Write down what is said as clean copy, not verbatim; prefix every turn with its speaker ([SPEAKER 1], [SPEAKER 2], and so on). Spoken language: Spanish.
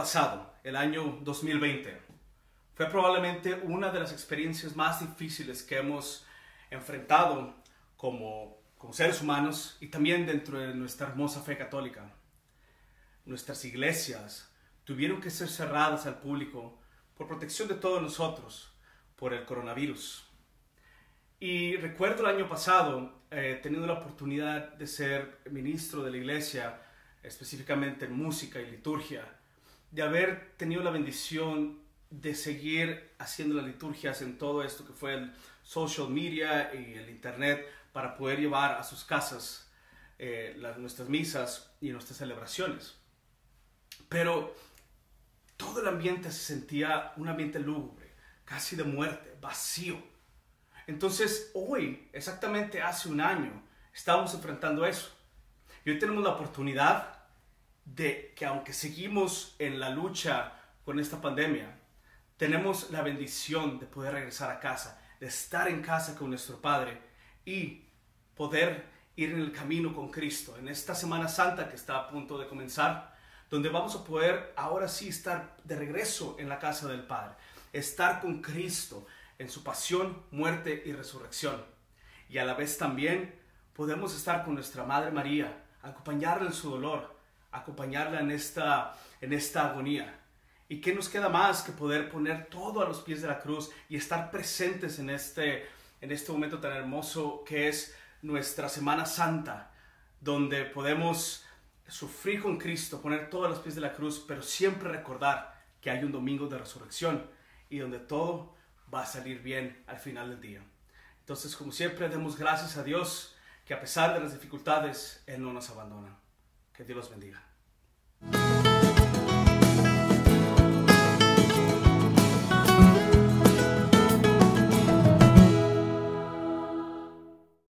[SPEAKER 1] pasado, el año 2020, fue probablemente una de las experiencias más difíciles que hemos enfrentado como seres humanos y también dentro de nuestra hermosa fe católica. Nuestras iglesias tuvieron que ser cerradas al público por protección de todos nosotros, por el coronavirus. Y recuerdo el año pasado, teniendo la oportunidad de ser ministro de la iglesia, específicamente en música y liturgia, de haber tenido la bendición de seguir haciendo las liturgias en todo esto que fue el social media y el internet para poder llevar a sus casas nuestras misas y nuestras celebraciones. Pero todo el ambiente se sentía un ambiente lúgubre, casi de muerte, vacío. Entonces hoy, exactamente hace un año, estamos enfrentando eso. Y hoy tenemos la oportunidad de que, aunque seguimos en la lucha con esta pandemia, tenemos la bendición de poder regresar a casa, de estar en casa con nuestro Padre y poder ir en el camino con Cristo. En esta Semana Santa que está a punto de comenzar, donde vamos a poder ahora sí estar de regreso en la casa del Padre, estar con Cristo en su pasión, muerte y resurrección. Y a la vez también podemos estar con nuestra Madre María, acompañarla en su dolor, acompañarla en esta agonía. ¿Y qué nos queda más que poder poner todo a los pies de la cruz y estar presentes en este momento tan hermoso que es nuestra Semana Santa, donde podemos sufrir con Cristo, poner todo a los pies de la cruz, pero siempre recordar que hay un domingo de resurrección y donde todo va a salir bien al final del día? Entonces, como siempre, demos gracias a Dios que a pesar de las dificultades, Él no nos abandona. Que Dios los bendiga.